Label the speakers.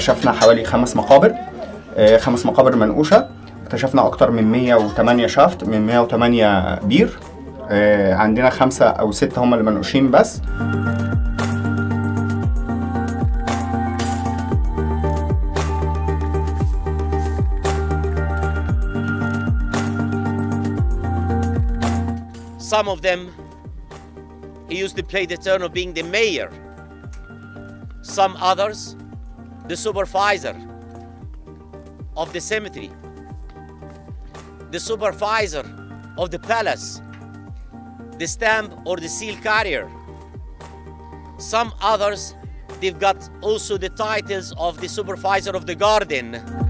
Speaker 1: اكتشفنا حوالي 5 مقابر، 5 مقابر منقوشة. اكتشفنا أكتر من 108 شافت، من 108 بير. عندنا 5 أو 6 هم اللي منقوشين بس.
Speaker 2: Some of them, he used to play the turn of being the mayor. Some others, the supervisor of the cemetery, the supervisor of the palace, the stamp or the seal carrier. Some others, they've got also the titles of the supervisor of the garden.